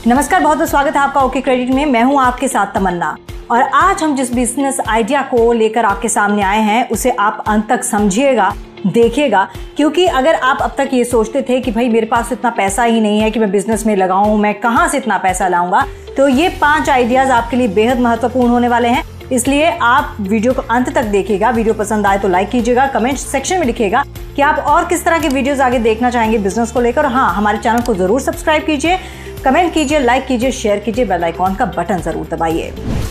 नमस्कार, बहुत बहुत स्वागत है आपका ओके क्रेडिट में। मैं हूं आपके साथ तमन्ना और आज हम जिस बिजनेस आइडिया को लेकर आपके सामने आए हैं उसे आप अंत तक समझिएगा, देखिएगा, क्योंकि अगर आप अब तक ये सोचते थे कि भाई मेरे पास इतना पैसा ही नहीं है कि मैं बिजनेस में लगाऊं, मैं कहां से इतना पैसा लाऊंगा, तो ये 5 आइडियाज आपके लिए बेहद महत्वपूर्ण होने वाले हैं। इसलिए आप वीडियो को अंत तक देखिएगा। वीडियो पसंद आए तो लाइक कीजिएगा, कमेंट सेक्शन में लिखिएगा कि आप और किस तरह के वीडियोस आगे देखना चाहेंगे बिजनेस को लेकर। हाँ, हमारे चैनल को जरूर सब्सक्राइब कीजिए, कमेंट कीजिए, लाइक कीजिए, शेयर कीजिए, बेल आइकॉन का बटन जरूर दबाइए।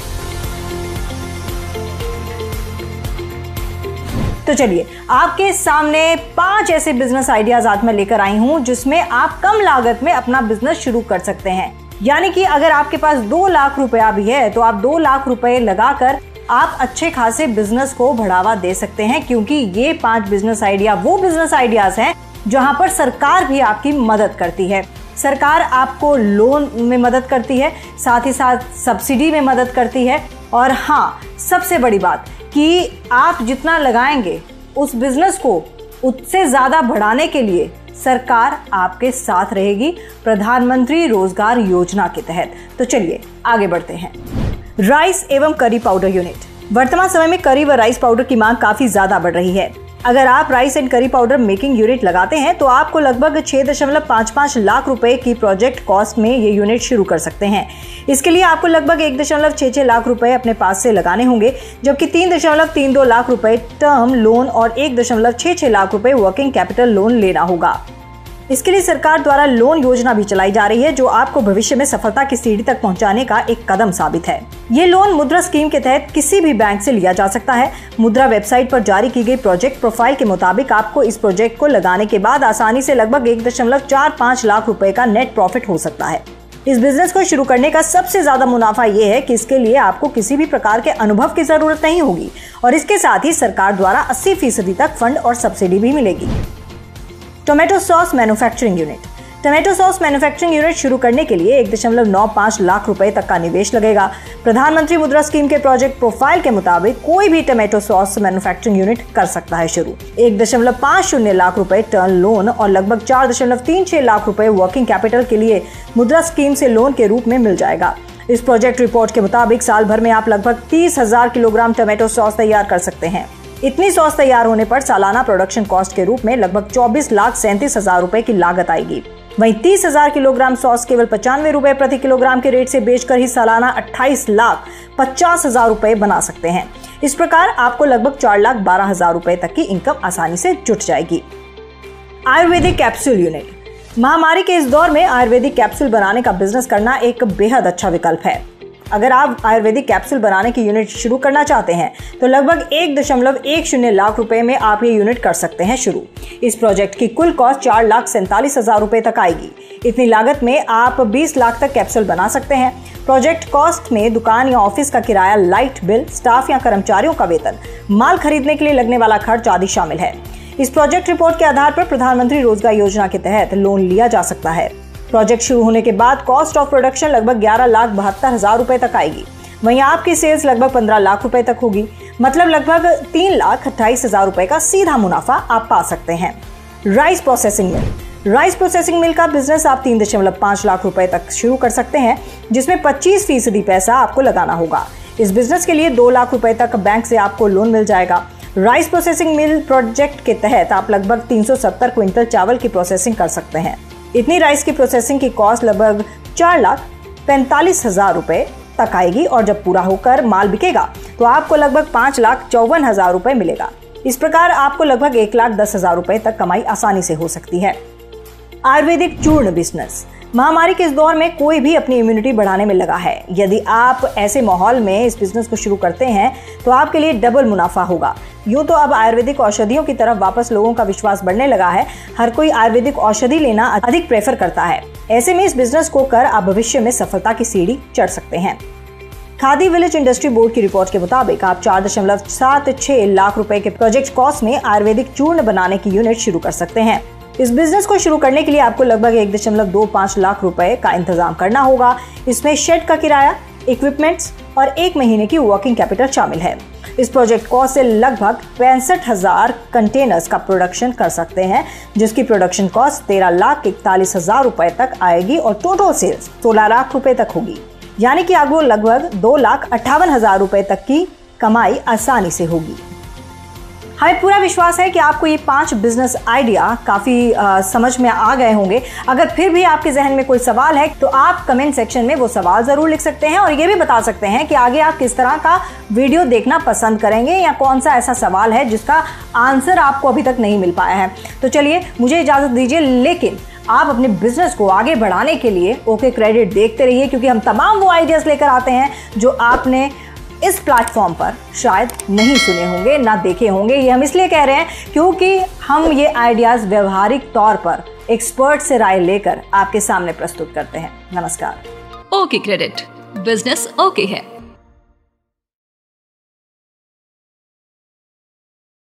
तो चलिए, आपके सामने 5 ऐसे बिजनेस आइडियाज आज मैं लेकर आई हूं जिसमें आप कम लागत में अपना बिजनेस शुरू कर सकते हैं। यानी कि अगर आपके पास 2 लाख रुपया भी है तो आप 2 लाख रुपए लगाकर आप अच्छे खासे बिजनेस को बढ़ावा दे सकते हैं, क्योंकि ये 5 बिजनेस आइडिया वो बिजनेस आइडियाज हैं जहां पर सरकार भी आपकी मदद करती है। सरकार आपको लोन में मदद करती है, साथ ही साथ सब्सिडी में मदद करती है। और हाँ, सबसे बड़ी बात कि आप जितना लगाएंगे उस बिजनेस को उससे ज्यादा बढ़ाने के लिए सरकार आपके साथ रहेगी प्रधानमंत्री रोजगार योजना के तहत। तो चलिए आगे बढ़ते हैं। राइस एवं करी पाउडर यूनिट। वर्तमान समय में करी व राइस पाउडर की मांग काफी ज्यादा बढ़ रही है। अगर आप rice and curry powder making unit लगाते हैं तो आपको लगभग 6.55 लाख रुपए की प्रोजेक्ट कॉस्ट में ये यूनिट शुरू कर सकते हैं। इसके लिए आपको लगभग 1.66 लाख रुपए अपने पास से लगाने होंगे, जबकि 3.32 लाख रुपए टर्म लोन और 1.66 लाख रुपए वर्किंग कैपिटल लोन लेना होगा। इसके लिए सरकार द्वारा लोन योजना भी चलाई जा रही है, जो आपको भविष्य में सफलता की सीढ़ी तक पहुंचाने का एक कदम साबित है। ये लोन मुद्रा स्कीम के तहत किसी भी बैंक से लिया जा सकता है। मुद्रा वेबसाइट पर जारी की गई प्रोजेक्ट प्रोफाइल के मुताबिक आपको इस प्रोजेक्ट को लगाने के बाद आसानी से लगभग 1.45 लाख रुपए का नेट प्रॉफिट हो सकता है। इस बिजनेस को शुरू करने का सबसे ज्यादा मुनाफा ये है कि इसके लिए आपको किसी भी प्रकार के अनुभव की जरूरत नहीं होगी और इसके साथ ही सरकार द्वारा 80% तक फंड और सब्सिडी भी मिलेगी। Tomato sauce manufacturing unit. Tomato sauce manufacturing unit शुरू करने के लिए 1.95 लाख रुपए तक का निवेश लगेगा। प्रधानमंत्री मुद्रा स्कीम के प्रोजेक्ट प्रोफाइल के मुताबिक कोई भी टोमेटो सॉस मैन्युफैक्चरिंग यूनिट कर सकता है शुरू। 1.50 लाख रुपए टर्म लोन और लगभग 4.36 लाख रुपए वर्किंग कैपिटल के लिए मुद्रा स्कीम से लोन के रूप में मिल जाएगा। इस प्रोजेक्ट रिपोर्ट के मुताबिक साल भर में आप लगभग 30,000 किलोग्राम टोमेटो सॉस तैयार कर सकते हैं। इतनी सॉस तैयार होने पर सालाना प्रोडक्शन कॉस्ट के रूप में लगभग 24,37,000 रुपए की लागत आएगी। वहीं 30,000 किलोग्राम सॉस केवल 95 रुपए प्रति किलोग्राम के रेट से बेचकर ही सालाना 28,50,000 रुपए बना सकते हैं। इस प्रकार आपको लगभग 4,12,000 रुपए तक की इनकम आसानी से जुट जाएगी। Ayurvedic capsule unit. महामारी के इस दौर में आयुर्वेदिक कैप्सूल बनाने का बिजनेस करना एक बेहद अच्छा विकल्प है। अगर आप आयुर्वेदिक कैप्सूल बनाने की यूनिट शुरू करना चाहते हैं तो लगभग 1.10 लाख रुपए में आप ये यूनिट कर सकते हैं शुरू। इस प्रोजेक्ट की कुल कॉस्ट 4,47,000 रुपए तक आएगी। इतनी लागत में आप 20 लाख तक कैप्सूल बना सकते हैं। प्रोजेक्ट कॉस्ट में दुकान या ऑफिस का किराया, लाइट बिल, स्टाफ या कर्मचारियों का वेतन, माल खरीदने के लिए लगने वाला खर्च आदि शामिल है। इस प्रोजेक्ट रिपोर्ट के आधार पर प्रधानमंत्री रोजगार योजना के तहत लोन लिया जा सकता है। प्रोजेक्ट शुरू होने के बाद कॉस्ट ऑफ प्रोडक्शन लगभग 11,72,000 रुपए तक आएगी। वहीं आपकी सेल्स लगभग 15 लाख रुपए तक होगी, मतलब लगभग 3,28,000 रुपए का सीधा मुनाफा आप पा सकते हैं। Rice processing mill. Rice processing mill का बिजनेस आप 3.5 लाख रुपए तक शुरू कर सकते हैं, जिसमें 25% पैसा आपको लगाना होगा। इस बिजनेस के लिए 2 लाख रुपए तक बैंक से आपको लोन मिल जाएगा। राइस प्रोसेसिंग मिल प्रोजेक्ट के तहत आप लगभग 370 क्विंटल चावल की प्रोसेसिंग कर सकते हैं। इतनी राइस की प्रोसेसिंग की कॉस्ट लगभग 4,45,000 रुपए तक आएगी और जब पूरा होकर माल बिकेगा तो आपको लगभग 5,54,000 रुपए मिलेगा। इस प्रकार आपको लगभग 1,10,000 रुपए तक कमाई आसानी से हो सकती है। आयुर्वेदिक चूर्ण बिजनेस। महामारी के इस दौर में कोई भी अपनी इम्यूनिटी बढ़ाने में लगा है। यदि आप ऐसे माहौल में इस बिजनेस को शुरू करते हैं तो आपके लिए डबल मुनाफा होगा। यूं तो अब आयुर्वेदिक औषधियों की तरफ वापस लोगों का विश्वास बढ़ने लगा है। हर कोई आयुर्वेदिक औषधि लेना अधिक प्रेफर करता है। ऐसे में इस बिजनेस को कर आप भविष्य में सफलता की सीढ़ी चढ़ सकते हैं। खादी विलेज इंडस्ट्री बोर्ड की रिपोर्ट के मुताबिक आप 4.76 लाख रुपए के प्रोजेक्ट कॉस्ट में आयुर्वेदिक चूर्ण बनाने की यूनिट शुरू कर सकते हैं। इस बिजनेस को शुरू करने के लिए आपको लगभग 1.25 लाख रुपए का इंतजाम करना होगा। इसमें शेड का किराया, इक्विपमेंट्स और 1 महीने की वर्किंग कैपिटल शामिल है। इस प्रोजेक्ट कॉस्ट से लगभग 65,000 कंटेनर्स का प्रोडक्शन कर सकते हैं, जिसकी प्रोडक्शन कॉस्ट 13,41,000 रुपए तक आएगी और टोटल सेल्स 16 लाख रुपए तक होगी। यानी कि आपको लगभग 2,58,000 रुपए तक की कमाई आसानी से होगी। हमें पूरा विश्वास है कि आपको ये 5 बिजनेस आइडिया काफ़ी समझ में आ गए होंगे। अगर फिर भी आपके जहन में कोई सवाल है तो आप कमेंट सेक्शन में वो सवाल ज़रूर लिख सकते हैं और ये भी बता सकते हैं कि आगे आप किस तरह का वीडियो देखना पसंद करेंगे या कौन सा ऐसा सवाल है जिसका आंसर आपको अभी तक नहीं मिल पाया है। तो चलिए मुझे इजाज़त दीजिए, लेकिन आप अपने बिजनेस को आगे बढ़ाने के लिए ओके क्रेडिट देखते रहिए, क्योंकि हम तमाम वो आइडियाज़ लेकर आते हैं जो आपने इस प्लेटफॉर्म पर शायद नहीं सुने होंगे, ना देखे होंगे। ये हम इसलिए कह रहे हैं क्योंकि हम ये आइडियाज़ व्यवहारिक तौर पर एक्सपर्ट से राय लेकर आपके सामने प्रस्तुत करते हैं। नमस्कार। ओके क्रेडिट, बिजनेस ओके है।